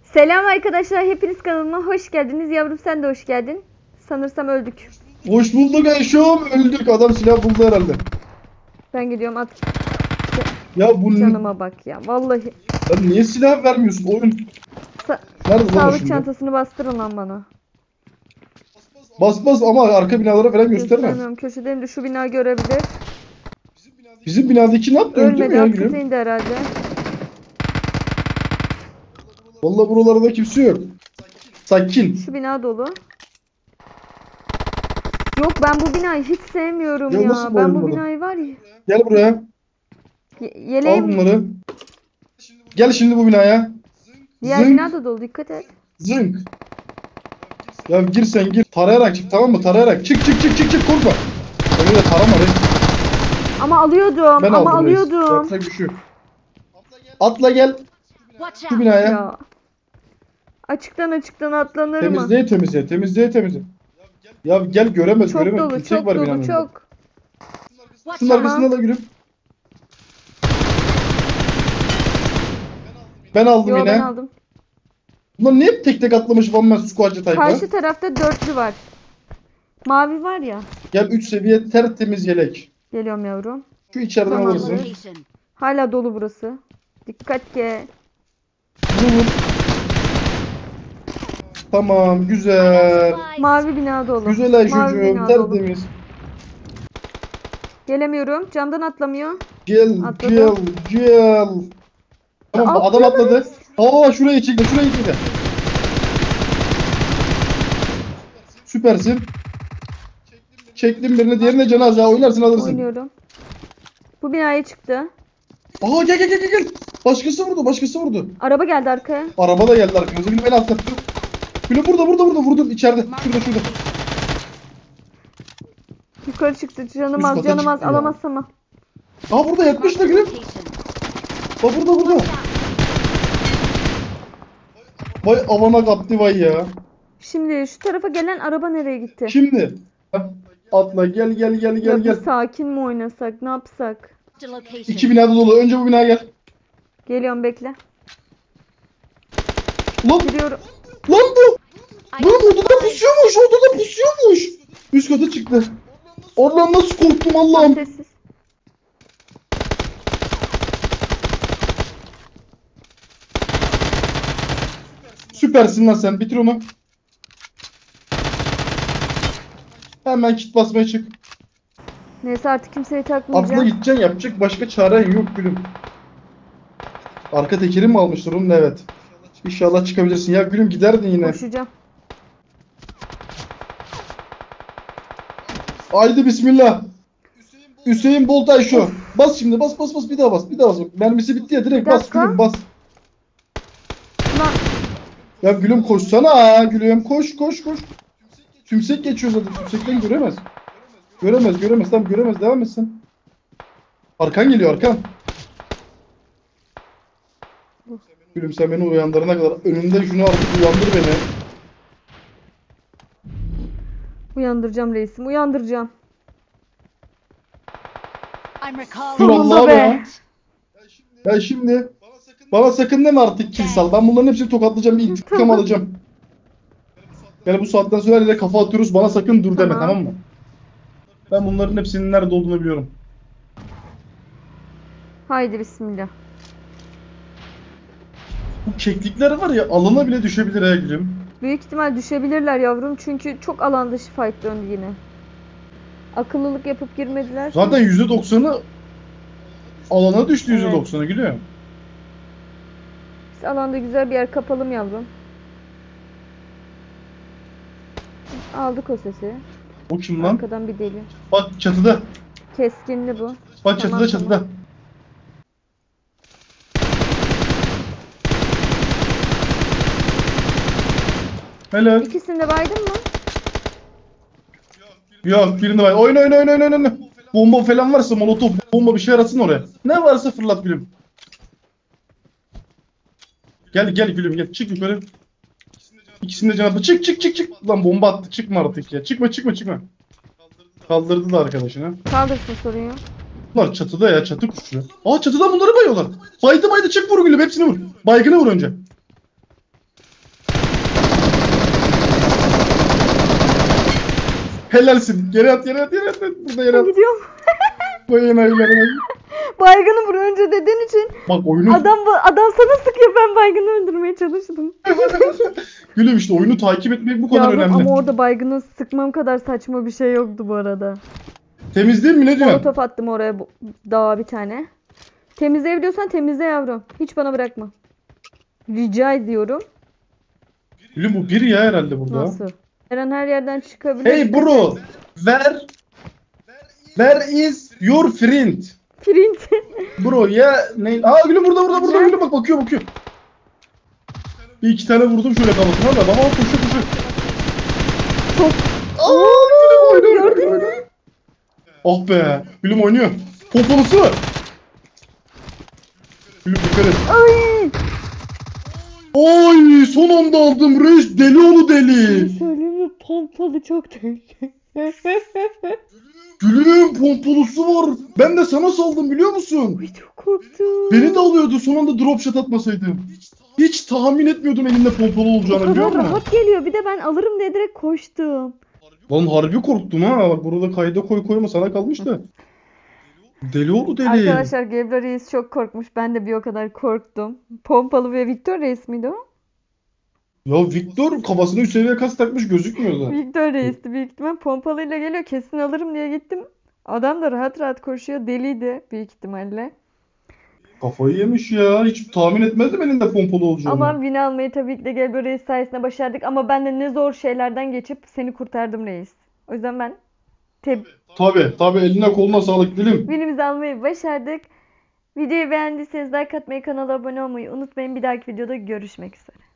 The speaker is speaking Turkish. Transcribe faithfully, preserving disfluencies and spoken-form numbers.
Selam arkadaşlar, hepiniz kanalıma hoş geldiniz. Yavrum sen de hoş geldin. Sanırsam öldük. Hoş bulduk Ayşem. Öldük. Adam silah buldu herhalde. Ben gidiyorum at. Ya bu Canıma bak ya. Vallahi. Sen niye silah vermiyorsun? Oyun. Sa Nerede lan o sağlık şimdi? çantasını bastırın lan bana. Bas bas ama arka binalara falan gösterme. Göstermiyorum. Köşedeyim de şu bina görebilir. Bizim binadaki ne yaptı? Öldü mü Ölmedi. ya Alt gülüm? kata indi herhalde. Vallahi buralarda kimse yok. Sakin. Şu bina dolu. Yok ben bu binayı hiç sevmiyorum Ya ya. nasıl Ben bu bayılmadın? binayı var ya. Gel buraya. Ye Al yeleğim. bunları. Gel şimdi bu binaya. Diğer Zınk. bina da dolu. Dikkat et. Zınk. Ya gir sen gir. Tarayarak çık, tamam mı? Tarayarak. Çık çık çık çık çık korkma. Öyle tarama be. Ama alıyordum. Ben ama aldım reis. alıyordum. Yapacak bir şey yok. Atla gel. Şu binaya. Ya. Açıktan açıktan atlanır mı? Temizleye temizleye temizleye temizleye. Ya gel göremez Çok göremez. dolu, Kimsek çok var dolu, binanın önünde. çok. Şunun Tamam. arkasında da gülüm. Ben aldım Yo yine. ben aldım. Bunlar niye hep tek tek atlamış One Man Squad'cı tayfa? Karşı tarafta dörtlü var. Mavi var ya. Gel üç seviye tertemiz yelek. Geliyorum yavrum. Şu içeriden Tamam. alırsın. Hala dolu burası. Dikkat ki. Bunu vur. Tamam güzel. Mavi bina dolu. Güzel Mavi Ayşe'cüğüm bina dolu. tertemiz. Gelemiyorum. Camdan atlamıyor. Gel Atladım. gel gel. Tamam Ya, adam atladı. atladı. Aa şuraya çekti şuraya çekti. Süpersin. Çektim birini diğerine cenaze oynarsın alırsın. Oynuyorum. Bu binaya çıktı. Aa gel gel gel gel, gel. Başkası vurdu başkası vurdu. Araba geldi arkaya. Araba da geldi arkamıza. Gülüm en alt katta. Gülüm burada burada burada vurdun içeride. Şurada şurada. Yukarı çıktı. Canım Üst az kata canım az. çıktı ya. Alamazsam al. Aa burada yatmış da gülüm. Bak burada burada. Vay avana kaptı vay ya. Şimdi şu tarafa gelen araba nereye gitti? Şimdi. Atla gel gel gel Ya gel bir gel. sakin mi oynasak? Ne yapsak? İki binada dolu. Önce bu binaya gel. Geliyorum bekle. Lan Gidiyorum. lan bu. Lan odada pusuyormuş odada pusuyormuş. Üst kata çıktı. Allah'ım nasıl korktum Allah'ım. Sessiz. Süpersin lan sen. Bitir onu. Hemen kit basmaya çık. Neyse artık kimseyi Atla takmayacağım. gideceksin yapacak başka çaren yok gülüm. Arka tekeri mi almıştır onun? Evet. İnşallah çıkabilirsin. Ya gülüm giderdin yine. Koşacağım. Haydi bismillah. Hüseyin Bolt Ayşo. Bas şimdi bas bas bas bir daha bas. Bir daha bas. Mermisi bitti ya direkt Bir bas dakika. gülüm bas. Lan Ya gülüm koşsana gülüm koş koş koş. Tümsek geçiyor zaten. Tümsekten göremez. Göremez göremez tamam göremez devam etsin. Arkan geliyor arkan. Gülüm sen beni uyandırana kadar önünde şunu artık uyandır beni. uyandıracağım reisim. Uyandıracağım. Dur Sonunda Allah'a be. be. Ya şimdi bana sakın deme artık kill sal. Ben bunların hepsini tokatlayacağım. Bir intikam alacağım. Yani bu saatten sonra ile kafa atıyoruz. Bana sakın dur deme Tamam. tamam mı? Ben bunların hepsinin nerede olduğunu biliyorum. Haydi bismillah. Bu keklikler var ya alana bile düşebilir ha gülüm. Büyük ihtimal düşebilirler yavrum. Çünkü çok alan dışı fight döndü yine. Akıllılık yapıp girmediler. Zaten yüzde doksanı alana düştü yüzde Evet. doksanı gülüyor. Biz alanda güzel bir yer kapalım yavrum. Aldık o sesi. O kim lan? Arkadan bir deli. Bak çatıda. Keskinli bu. Bak çatıda Tamam, çatıda. tamam. Helal. İkisini de baydın mı? Yok birinde var. Oyna oyna oyna oyna oyna. Bomba falan varsa molotof bomba bir şey arasın oraya. Ne varsa fırlat gülüm. Gel gel gülüm gel çık yukarı. İkisinde canı çık çık çık çık. Lan bomba attı çıkma artık ya. Çıkma çıkma çıkma. Kaldırdı da arkadaşını. Kaldırsın sorun yok. Bunlar çatıda ya çatı kuşu. Aa çatıdan bunları bayıyorlar. Baydı baydı çık vur gülüm hepsini vur. Baygını vur önce. Helalsin. Geri at geri at geri at. Burada yere at. Gidiyorum. Vay enayiler vay. Baygını vur önce dediğin için Bak oyunu adam adam sana sıkıyor, ben baygını öldürmeye çalıştım. Gülüm işte oyunu takip etmek bu kadar Yavrum, önemli. ama orada baygını sıkmam kadar saçma bir şey yoktu bu arada. Temizleyeyim mi ne diyorsun? Molotof attım oraya bu- daha bir tane. Temizleyebiliyorsan temizle yavrum. Hiç bana bırakma. Rica ediyorum. Gülüm bu bir ya herhalde burada. Nasıl? Her an her yerden çıkabilir. Hey bro, where where is your friend? Print. Bro ya ne? Aa gülüm burada burada burada gülüm bak bakıyor bakıyor. Bir iki tane vurdum şöyle kafasına da baba koşuyor koşuyor. Çok. Aa gülüm oynuyor gördün oynuyor. Oh be gülüm oynuyor. Pompalısı var. Gülüm dikkat et. Ay. Oy son anda aldım reis deli onu deli. Söyleyeyim mi? Pompalı çok tehlikeli. Gülüm pompalısı var. Ben de sana saldım biliyor musun? Ay, çok korktum. Beni de alıyordu son anda drop shot atmasaydım. Hiç tahmin etmiyordum elinde pompalı O olacağını biliyor kadar musun? rahat geliyor. Bir de ben alırım diye direkt koştum. Lan harbi korktum ha. Bak burada kayda koy koyma sana kalmış da. Deli oldu deli. Arkadaşlar Gebra Reis çok korkmuş. Ben de bir o kadar korktum. Pompalı ve Victor Reis miydi o? Ya Victor kafasına üç seviye kas takmış gözükmüyor da. Victor Reis'ti büyük ihtimal. Pompalıyla geliyor. Kesin alırım diye gittim. Adam da rahat rahat koşuyor. Deliydi büyük ihtimalle. Kafayı yemiş ya. Hiç tahmin etmezdim elinde pompalı olacağını. Ama win almayı tabii ki de Gebra Reis sayesinde başardık. Ama ben de ne zor şeylerden geçip seni kurtardım Reis. O yüzden ben teb Tabi tabi eline koluna sağlık gülüm. winimizi almayı başardık. Videoyu beğendiyseniz like atmayı, kanala abone olmayı unutmayın. Bir dahaki videoda görüşmek üzere.